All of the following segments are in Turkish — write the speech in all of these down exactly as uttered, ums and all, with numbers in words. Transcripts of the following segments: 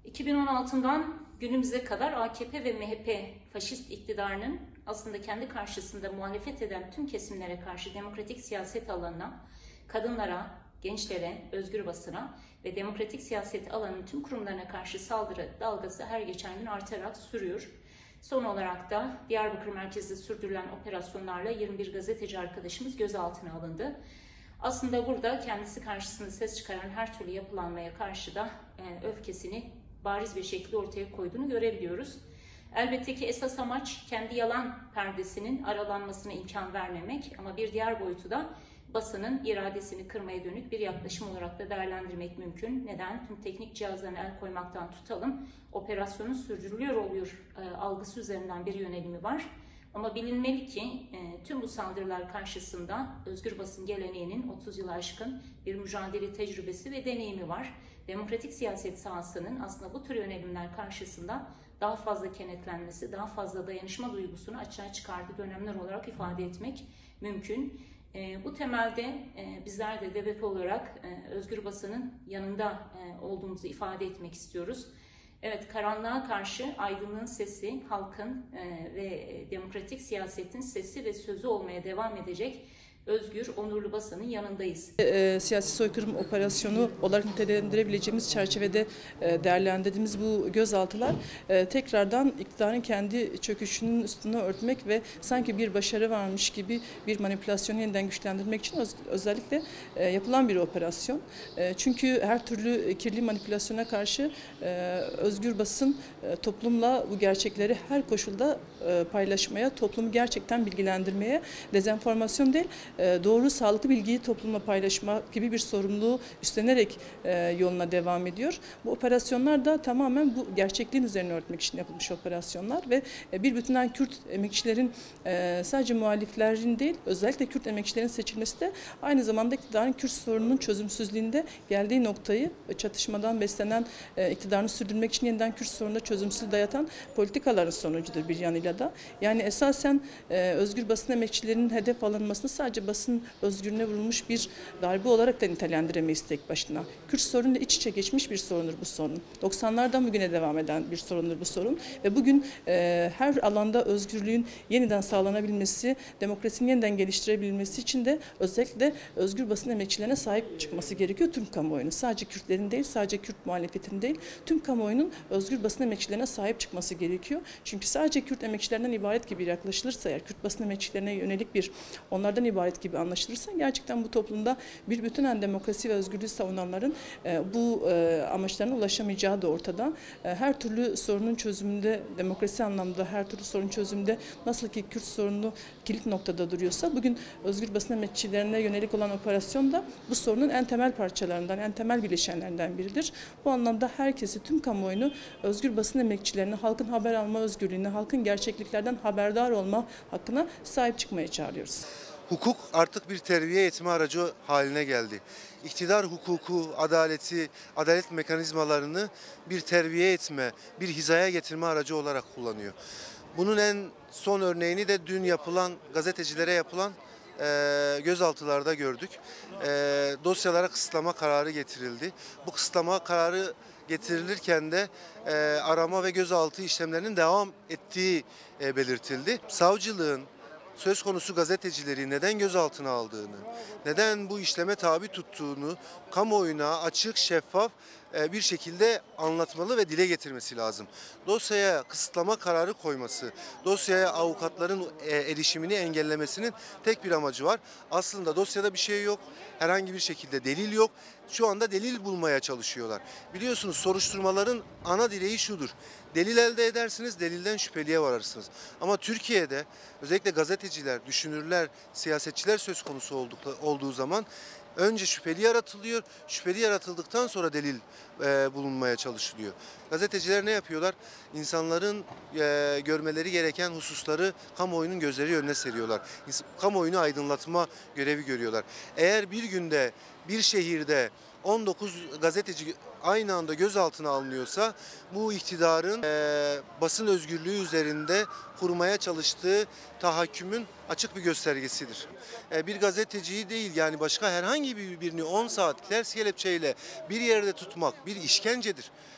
iki bin on altıdan günümüze kadar A K P ve M H P faşist iktidarının aslında kendi karşısında muhalefet eden tüm kesimlere karşı demokratik siyaset alanına, kadınlara, gençlere, özgür basına ve demokratik siyaset alanının tüm kurumlarına karşı saldırı dalgası her geçen gün artarak sürüyor. Son olarak da Diyarbakır merkezli sürdürülen operasyonlarla yirmi bir gazeteci arkadaşımız gözaltına alındı. Aslında burada kendisi karşısında ses çıkaran her türlü yapılanmaya karşı da e, öfkesini bariz bir şekilde ortaya koyduğunu görebiliyoruz. Elbette ki esas amaç kendi yalan perdesinin aralanmasına imkan vermemek, ama bir diğer boyutu da basının iradesini kırmaya dönük bir yaklaşım olarak da değerlendirmek mümkün. Neden? Tüm teknik cihazlarına el koymaktan tutalım, operasyonun sürdürülüyor oluyor e, algısı üzerinden bir yönelimi var. Ama bilinmeli ki e, tüm bu saldırılar karşısında özgür basın geleneğinin otuz yılı aşkın bir mücadele tecrübesi ve deneyimi var. Demokratik siyaset sahasının aslında bu tür yönelimler karşısında daha fazla kenetlenmesi, daha fazla dayanışma duygusunu açığa çıkardığı dönemler olarak ifade etmek mümkün. E, bu temelde e, bizler de D B P olarak e, özgür basının yanında e, olduğumuzu ifade etmek istiyoruz. Evet, karanlığa karşı aydınlığın sesi, halkın e, ve demokratik siyasetin sesi ve sözü olmaya devam edecek özgür, onurlu basının yanındayız. E, siyasi soykırım operasyonu olarak nitelendirebileceğimiz çerçevede e, değerlendirdiğimiz bu gözaltılar e, tekrardan iktidarın kendi çöküşünün üstünü örtmek ve sanki bir başarı varmış gibi bir manipülasyonu yeniden güçlendirmek için öz, özellikle e, yapılan bir operasyon. E, çünkü her türlü kirli manipülasyona karşı e, özgür basın e, toplumla bu gerçekleri her koşulda e, paylaşmaya, toplumu gerçekten bilgilendirmeye, dezenformasyon değil, doğru, sağlıklı bilgiyi toplumla paylaşma gibi bir sorumluluğu üstlenerek yoluna devam ediyor. Bu operasyonlar da tamamen bu gerçekliğin üzerine örtmek için yapılmış operasyonlar ve bir bütünden Kürt emekçilerin, sadece muhaliflerin değil, özellikle Kürt emekçilerin seçilmesi de aynı zamanda iktidarın Kürt sorununun çözümsüzlüğünde geldiği noktayı, çatışmadan beslenen iktidarını sürdürmek için yeniden Kürt sorununda çözümsüz dayatan politikaların sonucudur bir yanıyla da. Yani esasen özgür basın emekçilerinin hedef alınmasını sadece basın özgürlüğüne vurulmuş bir darbe olarak da nitelendiremeyiz tek başına. Kürt sorunuyla iç içe geçmiş bir sorundur bu sorun. doksanlardan bugüne devam eden bir sorundur bu sorun ve bugün e, her alanda özgürlüğün yeniden sağlanabilmesi, demokrasinin yeniden geliştirebilmesi için de özellikle özgür basın emekçilerine sahip çıkması gerekiyor tüm kamuoyunun. Sadece Kürtlerin değil, sadece Kürt muhalefetinin değil, tüm kamuoyunun özgür basın emekçilerine sahip çıkması gerekiyor. Çünkü sadece Kürt emekçilerinden ibaret gibi yaklaşılırsa, eğer Kürt basın emekçilerine yönelik bir onlardan ibaret gibi anlaşılırsa gerçekten bu toplumda bir bütünen demokrasi ve özgürlüğü savunanların e, bu e, amaçlarına ulaşamayacağı da ortada. E, her türlü sorunun çözümünde, demokrasi anlamda her türlü sorun çözümünde nasıl ki Kürt sorunu kilit noktada duruyorsa, bugün özgür basın emekçilerine yönelik olan operasyon da bu sorunun en temel parçalarından, en temel bileşenlerinden biridir. Bu anlamda herkesi, tüm kamuoyunu özgür basın emekçilerine, halkın haber alma özgürlüğüne, halkın gerçekliklerden haberdar olma hakkına sahip çıkmaya çağırıyoruz. Hukuk artık bir terbiye etme aracı haline geldi. İktidar hukuku, adaleti, adalet mekanizmalarını bir terbiye etme, bir hizaya getirme aracı olarak kullanıyor. Bunun en son örneğini de dün yapılan, gazetecilere yapılan e, gözaltılarda gördük. E, dosyalara kısıtlama kararı getirildi. Bu kısıtlama kararı getirilirken de e, arama ve gözaltı işlemlerinin devam ettiği e, belirtildi. Savcılığın söz konusu gazetecileri neden gözaltına aldığını, neden bu işleme tabi tuttuğunu kamuoyuna açık, şeffaf bir şekilde anlatmalı ve dile getirmesi lazım. Dosyaya kısıtlama kararı koyması, dosyaya avukatların erişimini engellemesinin tek bir amacı var. Aslında dosyada bir şey yok, herhangi bir şekilde delil yok. Şu anda delil bulmaya çalışıyorlar. Biliyorsunuz soruşturmaların ana direği şudur: delil elde edersiniz, delilden şüpheliye varırsınız. Ama Türkiye'de özellikle gazeteciler, düşünürler, siyasetçiler söz konusu olduk, olduğu zaman önce şüpheli yaratılıyor, şüpheli yaratıldıktan sonra delil e, bulunmaya çalışılıyor. Gazeteciler ne yapıyorlar? İnsanların e, görmeleri gereken hususları kamuoyunun gözleri önüne seriyorlar. Kamuoyunu aydınlatma görevi görüyorlar. Eğer bir günde bir şehirde on dokuz gazeteci aynı anda gözaltına alınıyorsa, bu iktidarın e, basın özgürlüğü üzerinde kurmaya çalıştığı tahakkümün açık bir göstergesidir. E, bir gazeteciyi değil, yani başka herhangi bir birini on saat ters kelepçeyle bir yerde tutmak bir işkencedir.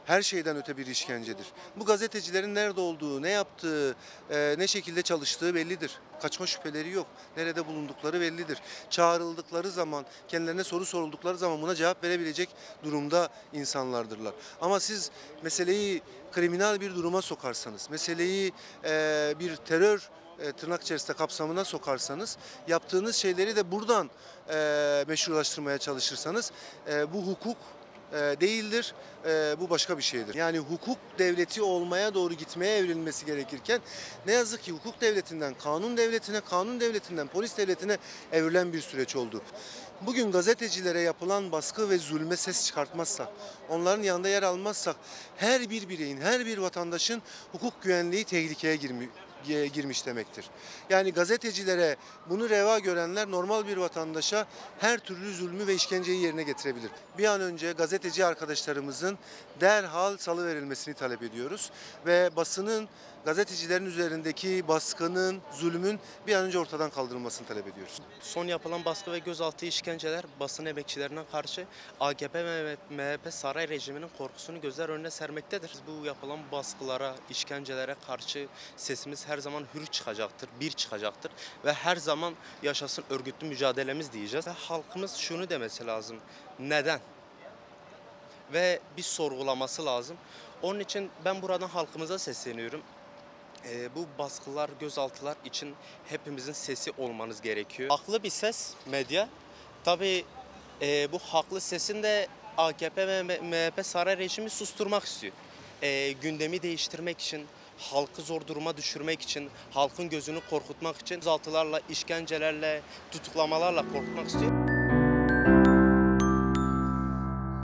her şeyden öte bir işkencedir. Bu gazetecilerin nerede olduğu, ne yaptığı, e, ne şekilde çalıştığı bellidir. Kaçma şüpheleri yok. Nerede bulundukları bellidir. Çağrıldıkları zaman, kendilerine soru soruldukları zaman buna cevap verebilecek durumda insanlardırlar. Ama siz meseleyi kriminal bir duruma sokarsanız, meseleyi e, bir terör e, tırnak içerisinde kapsamına sokarsanız, yaptığınız şeyleri de buradan e, meşrulaştırmaya çalışırsanız e, bu hukuk e, değildir, e, bu başka bir şeydir. Yani hukuk devleti olmaya doğru gitmeye evrilmesi gerekirken ne yazık ki hukuk devletinden kanun devletine, kanun devletinden polis devletine evrilen bir süreç oldu. Bugün gazetecilere yapılan baskı ve zulme ses çıkartmazsak, onların yanında yer almazsak her bir bireyin, her bir vatandaşın hukuk güvenliği tehlikeye girmi, girmiş demektir. Yani gazetecilere bunu reva görenler normal bir vatandaşa her türlü zulmü ve işkenceyi yerine getirebilir. Bir an önce gazeteci arkadaşlarımızın derhal salıverilmesini talep ediyoruz ve basının, gazetecilerin üzerindeki baskının, zulmün bir an önce ortadan kaldırılmasını talep ediyoruz. Son yapılan baskı ve gözaltı işkenceler basın emekçilerine karşı A K P ve M H P saray rejiminin korkusunu gözler önüne sermektedir. Bu yapılan baskılara, işkencelere karşı sesimiz her zaman hür çıkacaktır, bir çıkacaktır ve her zaman yaşasın örgütlü mücadelemiz diyeceğiz. Ve halkımız şunu demesi lazım, neden? Ve bir sorgulaması lazım. Onun için ben buradan halkımıza sesleniyorum. E, bu baskılar, gözaltılar için hepimizin sesi olmanız gerekiyor. Haklı bir ses medya. Tabii e, bu haklı sesin de A K P ve M H P saray rejimi susturmak istiyor. E, gündemi değiştirmek için, halkı zor duruma düşürmek için, halkın gözünü korkutmak için gözaltılarla, işkencelerle, tutuklamalarla korkutmak istiyor.